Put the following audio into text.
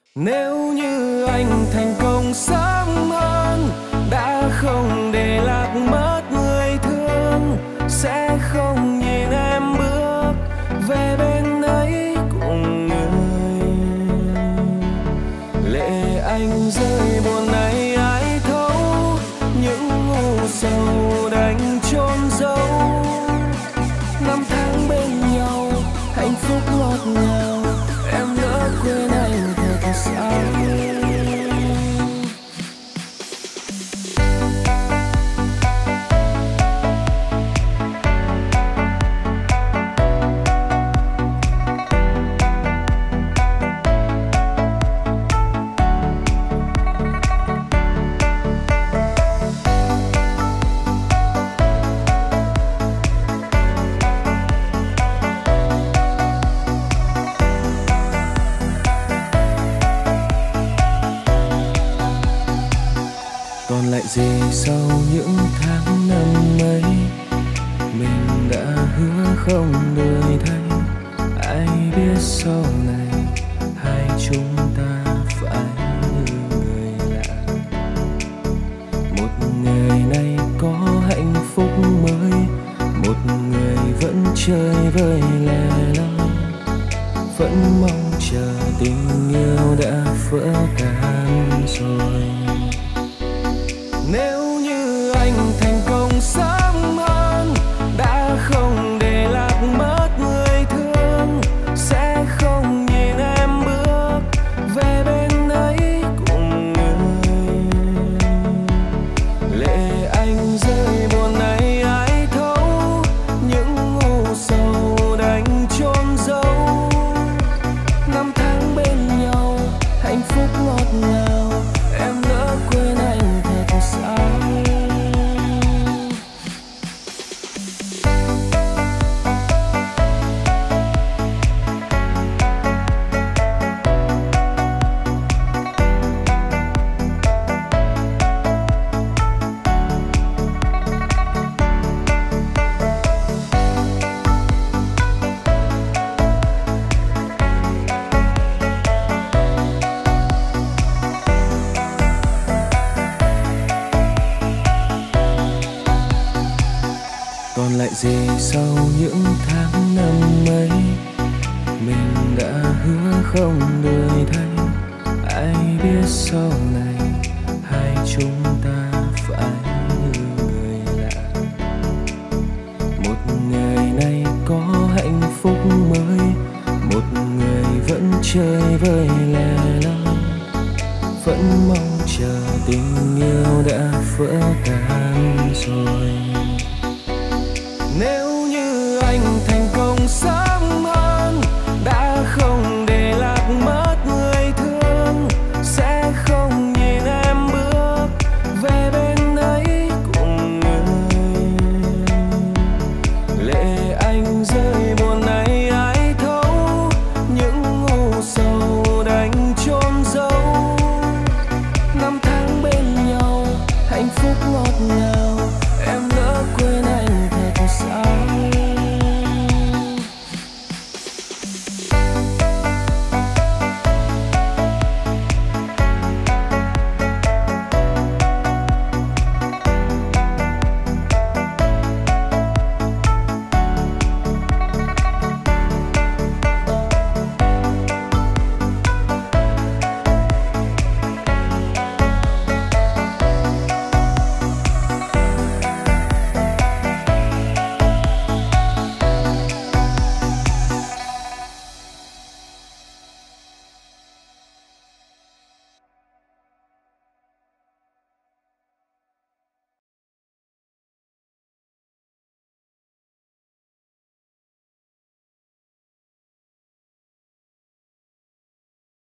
Nếu như anh thành công sớm hơn, đã không để lạc mất người thương, sẽ không nhìn em bước về bên ấy cùng người. Lệ anh rơi buồn này ai thấu, những ngu sầu đành chôn giấu. Năm tháng bên nhau hạnh phúc ngọt ngào, em lỡ quên anh thật sao. Còn lại gì sau những tháng năm ấy, mình đã hứa không đổi thay. Ai biết sau này hai chúng ta phải như người lạ. Một người này có hạnh phúc mới, một người vẫn chơi vơi lẻ loi, vẫn mong chờ tình yêu đã vỡ tan rồi. Nếu như anh thành công sớm hơn, đã không để lạc mất người thương, sẽ không nhìn em bước về bên ấy cùng người. Lệ anh rơi buồn này ai thấu, những ngu sầu đành chôn giấu. Năm tháng bên nhau hạnh phúc ngọt ngào, em lỡ quên anh thật sao. Còn lại gì sau những tháng năm ấy, mình đã hứa không đổi thay. Ai biết sau này hai chúng ta phải như người lạ. Một người này có hạnh phúc mới, một người vẫn chơi vơi lẻ loi, vẫn mong chờ tình yêu đã vỡ tan rồi. Nếu như anh thành công sớm